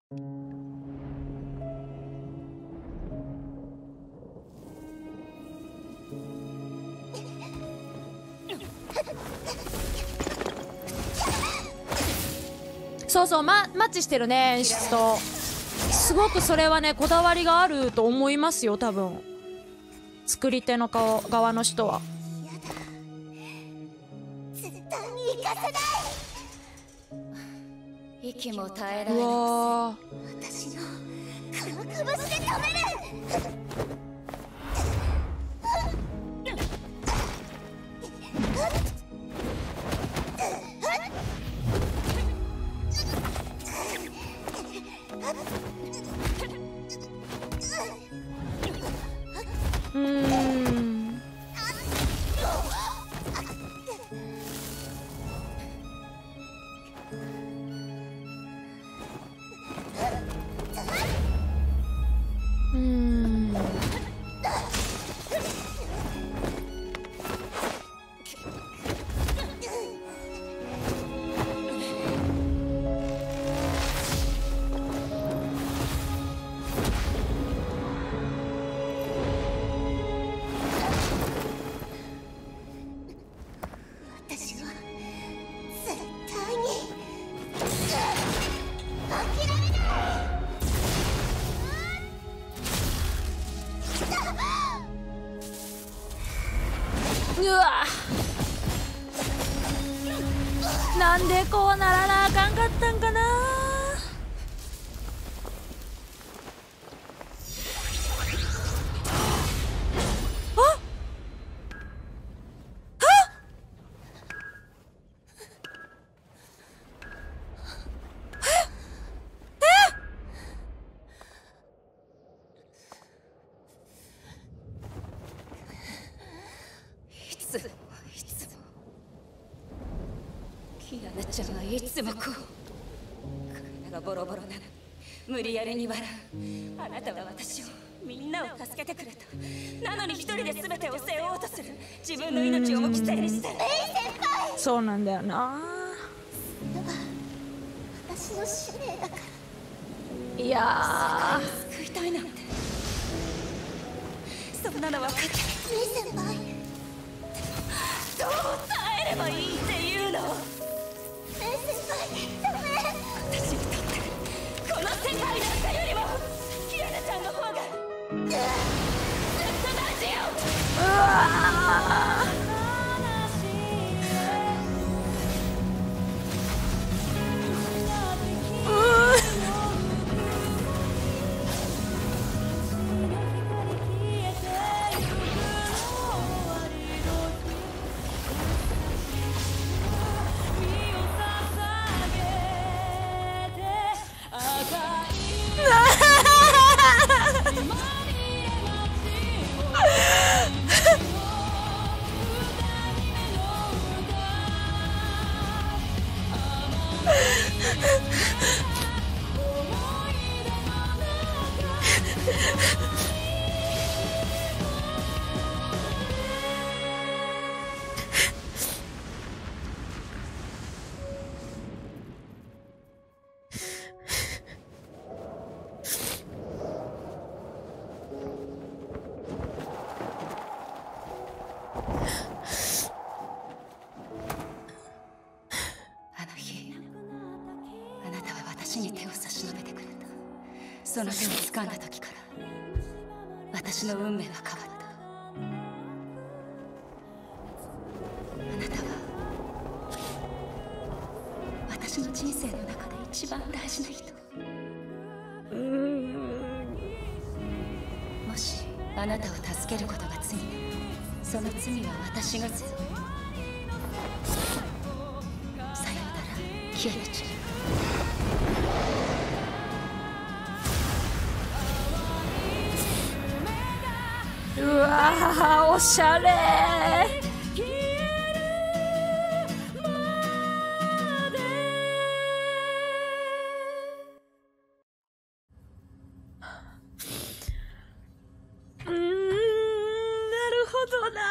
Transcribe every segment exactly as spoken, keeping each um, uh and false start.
そうそう、ま、マッチしてるね、演出と。すごくそれはね、こだわりがあると思いますよ、多分。作り手の顔側の人は。 絶対に行かせない。息も耐えられない。 うわ私のこの拳で止める。 うーん。うーん。 私は絶対に諦めない。 うわ、なんでこうならなあかんかったんかな。あいつもいつもキアナちゃんはいつもこう体がボロボロなの無理やりに笑う。あなたは私をみんなを助けてくれた。なのに一人で全てを背負おうとする。自分の命をも犠牲にして。メイ先輩、 そうなんだよな。 私の使命だから。 いや救いたいなんてそんなの分かってる。メイ先輩、どう耐えればいいっていうの。メイ先輩、ダメ。私にとってこの世界なんかよりもキアナちゃんの方がずっと大事よ。 ー、うわー。 に手を差し伸べてくれた。その手を掴んだ時から私の運命は変わった。あなたは私の人生の中で一番大事な人。もしあなたを助けることが罪ならその罪は私が背負う。さようならキアヌちゃん。 うわー、おしゃれー。うーん、なるほどな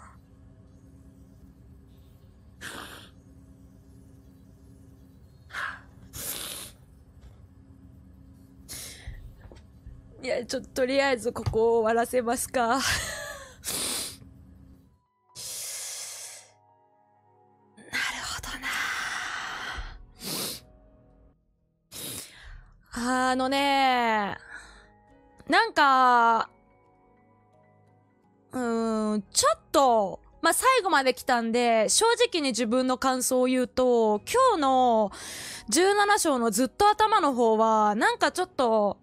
ー。 いや、ちょっととりあえずここを終わらせますか。なるほどな。あのね、なんか、うーん、ちょっと、まあ、最後まで来たんで、正直に自分の感想を言うと、今日のじゅうなな章のずっと頭の方は、なんかちょっと、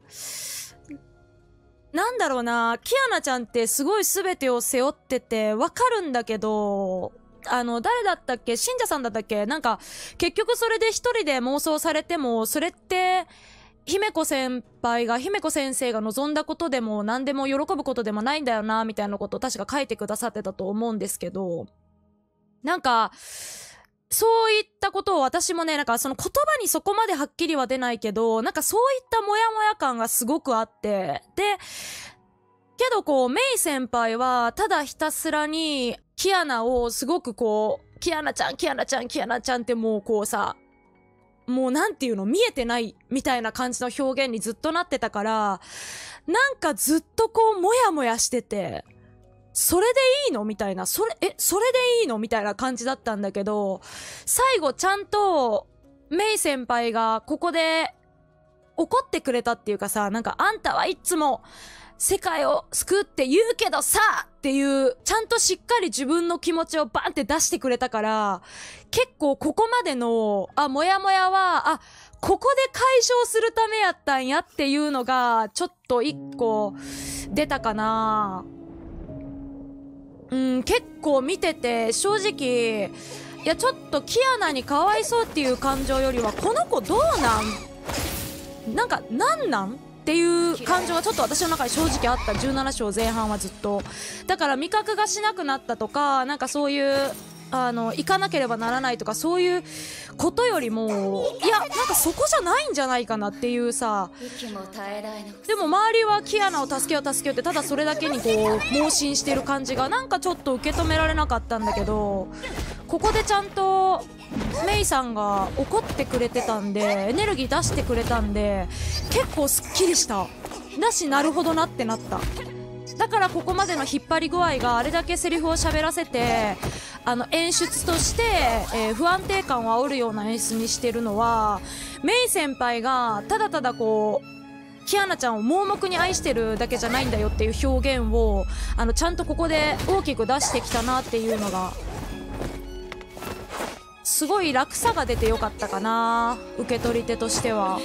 なんだろうな、キアナちゃんってすごい全てを背負ってて、わかるんだけど、あの、誰だったっけ？信者さんだったっけ？なんか、結局それで一人で妄想されても、それって、姫子先輩が、姫子先生が望んだことでも何でも喜ぶことでもないんだよな、みたいなことを確か書いてくださってたと思うんですけど、なんか、そういったことを私もね、なんかその言葉にそこまではっきりは出ないけど、なんかそういったモヤモヤ感がすごくあって、で、けどこう、メイ先輩はただひたすらに、キアナをすごくこう、キアナちゃん、キアナちゃん、キアナちゃんってもうこうさ、もうなんていうの、見えてないみたいな感じの表現にずっとなってたから、なんかずっとこう、もやもやしてて、それでいいのみたいな、それ、え、それでいいのみたいな感じだったんだけど、最後ちゃんと、メイ先輩がここで怒ってくれたっていうかさ、なんかあんたはいつも、世界を救って言うけどさっていう、ちゃんとしっかり自分の気持ちをバンって出してくれたから、結構ここまでの、あ、もやもやは、あ、ここで解消するためやったんやっていうのが、ちょっと一個出たかな。うん、結構見てて、正直、いやちょっとキアナにかわいそうっていう感情よりは、この子どうなんなんか、なんなんっていう感情がちょっと私の中に正直あった。じゅうなな章前半はずっとだから味覚がしなくなったとか、なんかそういうあの行かなければならないとかそういうことよりも、いやなんかそこじゃないんじゃないかなっていうさ。でも周りはキアナを助けよう助けようってただそれだけにこう盲信してる感じがなんかちょっと受け止められなかったんだけど、ここでちゃんとメイさんが怒ってくれてたんで、エネルギー出してくれたんで、結構すっきりしただし、なるほどなってなった。だからここまでの引っ張り具合があれだけセリフを喋らせて、あの演出として、えー、不安定感を煽るような演出にしてるのは、メイ先輩がただただこうキアナちゃんを盲目に愛してるだけじゃないんだよっていう表現をあのちゃんとここで大きく出してきたなっていうのが、すごい楽さが出てよかったかな、受け取り手としては。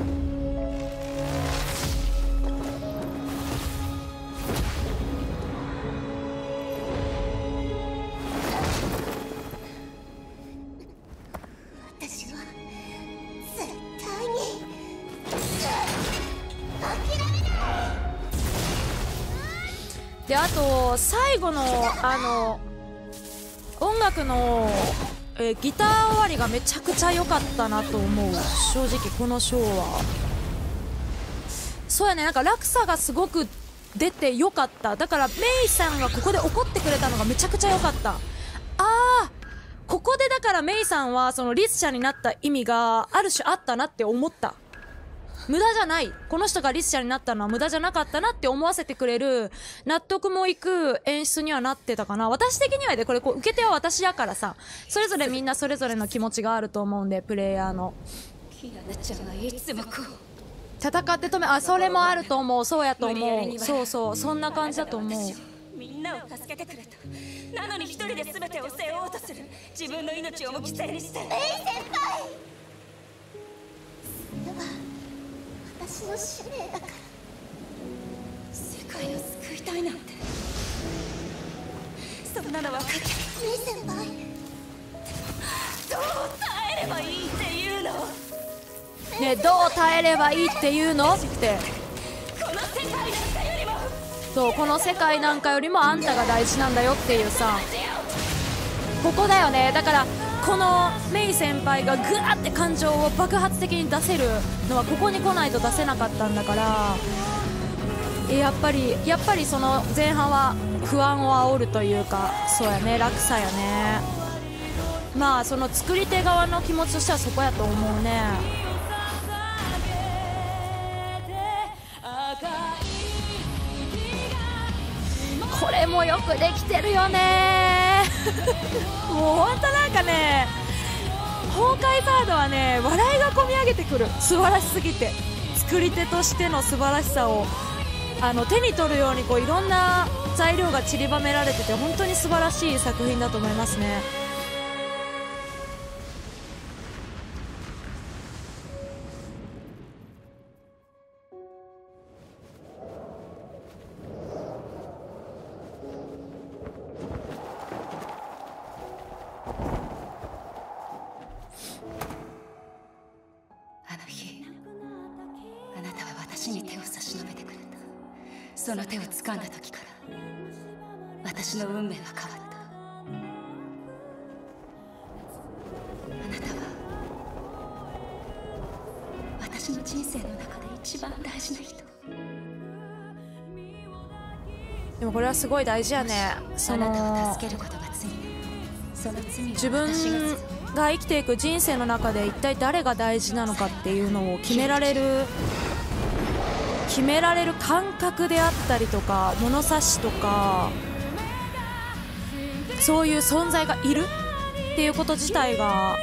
私は絶対に諦めない。 で、あと最後のあの音楽のえー、ギター終わりがめちゃくちゃ良かったなと思う。正直このショーはそうやね、なんか落差がすごく出て良かった。だからメイさんがここで怒ってくれたのがめちゃくちゃ良かった。あー、ここでだからメイさんはそのリス者になった意味がある種あったなって思った。無駄じゃない、この人がリス者になったのは無駄じゃなかったなって思わせてくれる、納得もいく演出にはなってたかな。私的にはで、これこう受け手は私やからさ、それぞれみんなそれぞれの気持ちがあると思うんで、プレイヤーのキアナちゃんはいつもこう戦って止め、あ、それもあると思う。そうやと思う。そうそう、そんな感じだと思う。 みんなを助けてくれた。なのに一人で全てを背負おうとする。自分の命をも犠牲にして。メイ先輩、それは私の使命だから。世界を救いたいなんて、そんなの分かってる。メイ先輩、どう耐えればいいっていうのね、どう耐えればいいっていうのって。 この世界なんかよりも、 そう、この世界なんかよりもあんたが大事なんだよっていうさ、ここだよね。だからこのメイ先輩がグワーって感情を爆発的に出せるのはここに来ないと出せなかったんだから、やっぱりやっぱりその前半は不安を煽るというか、そうやね、落差やね。まあその作り手側の気持ちとしてはそこやと思うね。 これもよくできてるよねもうほんとなんかね、崩壊サードはね、笑いがこみ上げてくる。素晴らしすぎて、作り手としての素晴らしさをあの手に取るようにこういろんな材料が散りばめられてて、本当に素晴らしい作品だと思いますね。 あの日、あなたは私に手を差し伸べてくれた。その手を掴んだ時から私の運命は変わった。あなたは私の人生の中で一番大事な人。 でもこれはすごい大事やね。そのあなたを助けることが罪。その罪を自分が生きていく人生の中で一体誰が大事なのかっていうのを決められる決められる感覚であったりとか、物差しとか、そういう存在がいるっていうこと自体が、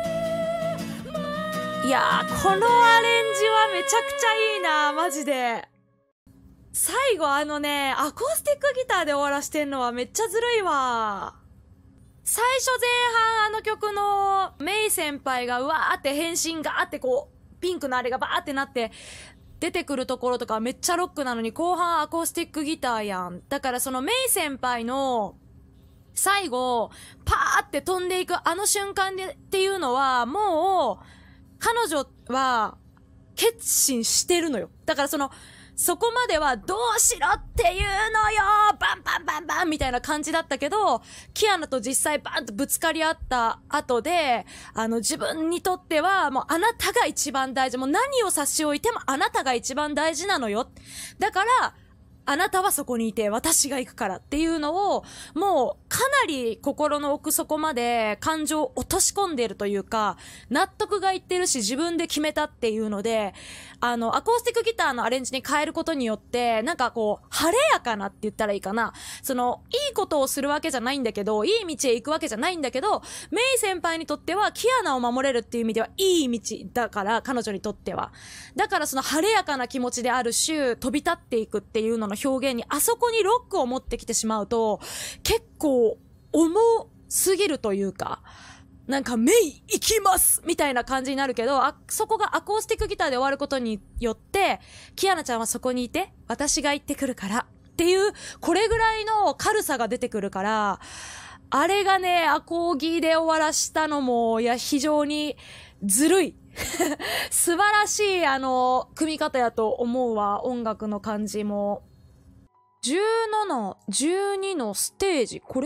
いやー、このアレンジはめちゃくちゃいいな、マジで。最後あのね、アコースティックギターで終わらしてんのはめっちゃずるいわ。最初前半あの曲のメイ先輩がうわーって変身がーってこう、ピンクのあれがバーってなって出てくるところとかめっちゃロックなのに、後半アコースティックギターやん。だからそのメイ先輩の最後パーって飛んでいくあの瞬間でっていうのは、もう彼女は決心してるのよ。だからそのそこまではどうしろっていうのよ、バンバンバンバンみたいな感じだったけど、キアナと実際バンとぶつかり合った後で、あの自分にとってはもうあなたが一番大事、もう何を差し置いてもあなたが一番大事なのよ。だからあなたはそこにいて私が行くからっていうのを、もうかなり心の奥底まで感情を落とし込んでいるというか、納得がいってるし自分で決めたっていうので、あのアコースティックギターのアレンジに変えることによって、なんかこう晴れやかなって言ったらいいかな、そのいいことをするわけじゃないんだけど、いい道へ行くわけじゃないんだけど、メイ先輩にとってはキアナを守れるっていう意味ではいい道だから、彼女にとってはだからその晴れやかな気持ちである種飛び立っていくっていうのの表現に、あそこにロックを持ってきてしまうと結構重すぎるというか、なんかメイ行きますみたいな感じになるけど、あそこがアコースティックギターで終わることによって、キアナちゃんはそこにいて私が行ってくるからっていう、これぐらいの軽さが出てくるから、あれがねアコーギーで終わらしたのも、いや非常にずるい素晴らしいあの組み方やと思うわ。音楽の感じもじゅうなな、じゅうにのステージ、これ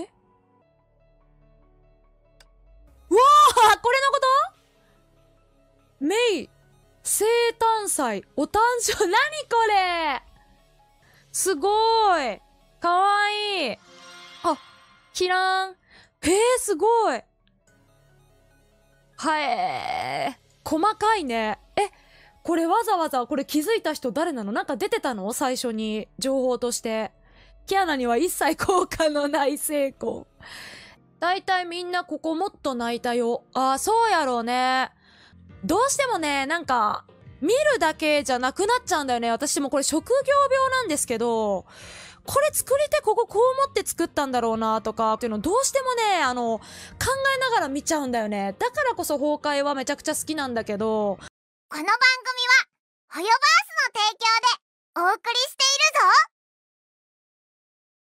うわー、これのことメイ生誕祭お誕生、なにこれすごーい、かわいい。あ、キラン、へー、すごい。はえー、細かいね。え、これわざわざこれ気づいた人誰なの？なんか出てたの？最初に情報として。キアナには一切効果のない成功。だいたいみんなここもっと泣いたよ。ああ、そうやろうね。どうしてもね、なんか見るだけじゃなくなっちゃうんだよね。私もこれ職業病なんですけど、これ作り手こここう思って作ったんだろうなとかっていうのどうしてもね、あの考えながら見ちゃうんだよね。だからこそ崩壊はめちゃくちゃ好きなんだけど、 この番組はホヨバースの提供でお送りしているぞ。